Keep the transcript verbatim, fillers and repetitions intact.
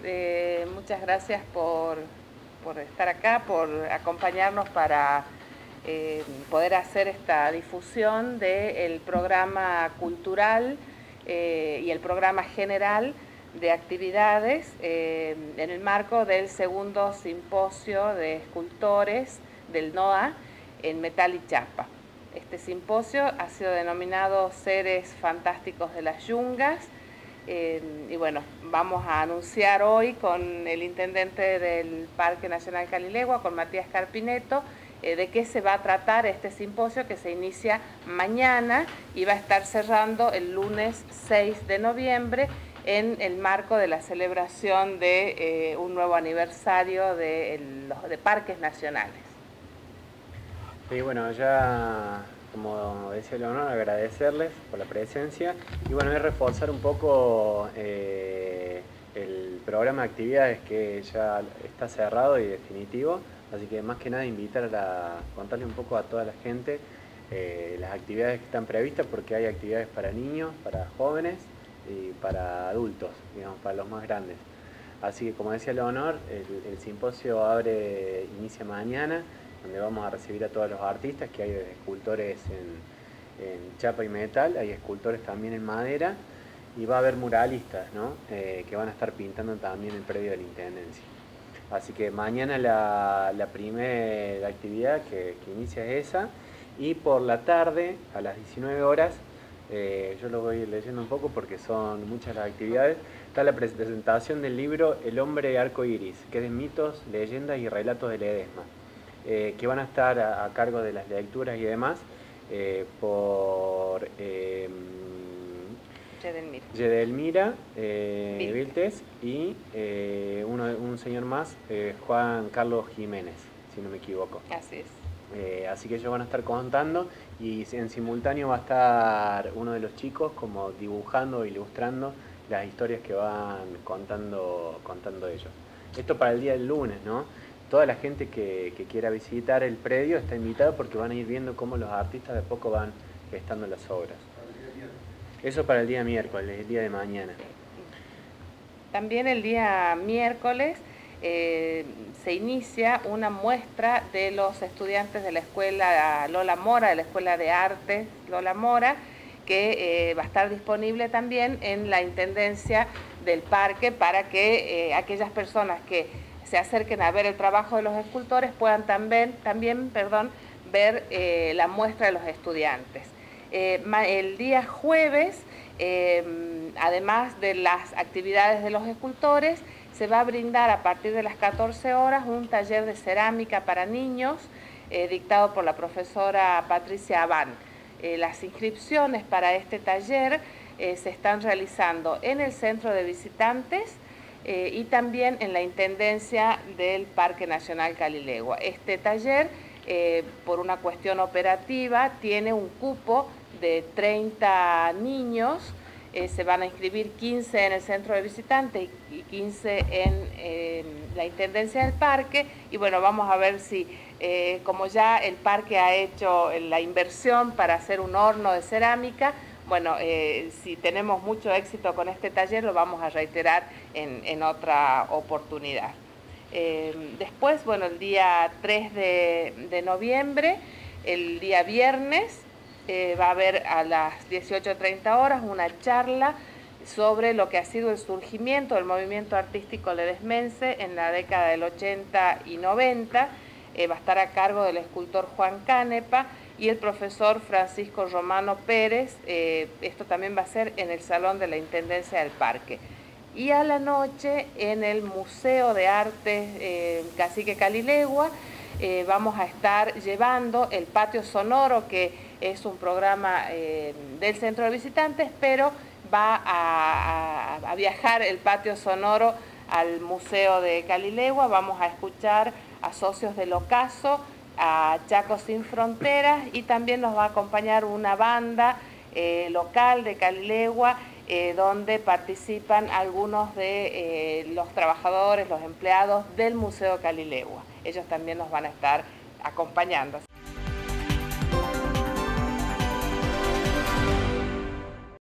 Eh, muchas gracias por, por estar acá, por acompañarnos para eh, poder hacer esta difusión del programa cultural eh, y el programa general de actividades eh, en el marco del segundo simposio de escultores del N O A en metal y chapa. Este simposio ha sido denominado Seres Fantásticos de las Yungas. Eh, y bueno, vamos a anunciar hoy con el intendente del Parque Nacional Calilegua, con Matías Carpineto, eh, de qué se va a tratar este simposio que se inicia mañana y va a estar cerrando el lunes seis de noviembre en el marco de la celebración de eh, un nuevo aniversario de, el, de parques nacionales. Sí, bueno, ya como decía Leonor, agradecerles por la presencia y bueno, es reforzar un poco eh, el programa de actividades que ya está cerrado y definitivo, así que más que nada invitar a contarle un poco a toda la gente eh, las actividades que están previstas, porque hay actividades para niños, para jóvenes y para adultos, digamos, para los más grandes. Así que como decía Leonor, el, el simposio abre, inicia mañana, donde vamos a recibir a todos los artistas, que hay desde escultores en, en chapa y metal, hay escultores también en madera, y va a haber muralistas, ¿no? eh, que van a estar pintando también el predio de la Intendencia. Así que mañana la, la primera actividad que, que inicia es esa, y por la tarde, a las diecinueve horas, eh, yo lo voy leyendo un poco porque son muchas las actividades, está la presentación del libro El hombre arco iris, que es de mitos, leyendas y relatos de Ledesma. Eh, que van a estar a, a cargo de las lecturas y demás eh, por eh, Yedelmira, Yedelmira eh, Viltes y eh, uno, un señor más, eh, Juan Carlos Jiménez, si no me equivoco. Así es. Eh, así que ellos van a estar contando y en simultáneo va a estar uno de los chicos como dibujando, ilustrando las historias que van contando, contando ellos. Esto para el día del lunes, ¿no? Toda la gente que, que quiera visitar el predio está invitada porque van a ir viendo cómo los artistas de poco van gestando las obras. Eso para el día miércoles, el día de mañana. También el día miércoles eh, se inicia una muestra de los estudiantes de la escuela Lola Mora, de la Escuela de Artes Lola Mora, que eh, va a estar disponible también en la Intendencia del Parque para que eh, aquellas personas que se acerquen a ver el trabajo de los escultores puedan también, también perdón, ver eh, la muestra de los estudiantes. Eh, el día jueves, eh, además de las actividades de los escultores, se va a brindar a partir de las catorce horas un taller de cerámica para niños eh, dictado por la profesora Patricia Abán. Eh, las inscripciones para este taller eh, se están realizando en el Centro de Visitantes Eh, y también en la Intendencia del Parque Nacional Calilegua. Este taller, eh, por una cuestión operativa, tiene un cupo de treinta niños, eh, se van a inscribir quince en el Centro de Visitantes y quince en, en la Intendencia del Parque, y bueno, vamos a ver si, eh, como ya el parque ha hecho la inversión para hacer un horno de cerámica, bueno, eh, si tenemos mucho éxito con este taller, lo vamos a reiterar en, en otra oportunidad. Eh, después, bueno, el día tres de noviembre, el día viernes, eh, va a haber a las dieciocho treinta horas una charla sobre lo que ha sido el surgimiento del movimiento artístico ledesmense en la década del ochenta y noventa. Eh, va a estar a cargo del escultor Juan Canepa y el profesor Francisco Romano Pérez. Eh, esto también va a ser en el Salón de la Intendencia del Parque. Y a la noche en el Museo de Arte eh, Cacique Calilegua eh, vamos a estar llevando el Patio Sonoro, que es un programa eh, del Centro de Visitantes, pero va a, a, a viajar el Patio Sonoro al Museo de Calilegua. Vamos a escuchar a Socios del Ocaso, a Chaco Sin Fronteras, y también nos va a acompañar una banda eh, local de Calilegua, eh, donde participan algunos de eh, los trabajadores, los empleados del Museo Calilegua. Ellos también nos van a estar acompañando.